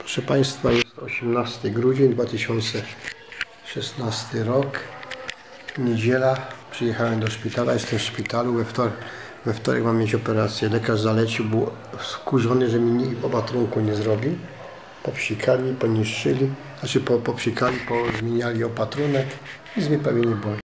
Proszę Państwa, jest 18 grudzień 2016 rok, niedziela. Przyjechałem do szpitala, jestem w szpitalu. We wtorek mam mieć operację. Lekarz zalecił, był skurzony, że mi opatrunku nie zrobił. Popsikali, poniszczyli, popsikali, pozmieniali opatrunek. Nic mnie prawie nie boli.